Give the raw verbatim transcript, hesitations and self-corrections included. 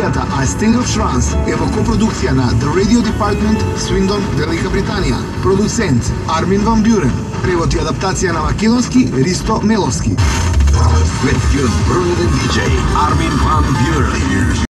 Емисијата A State of Trance е во копродукција на The Radio Department, Swindon, Велика Британија. Продуцент Армин Ван Бюрен. Превод и адаптација на македонски Ристо Меловски. Светскиот бројден диџеј Армин Ван Бюрен.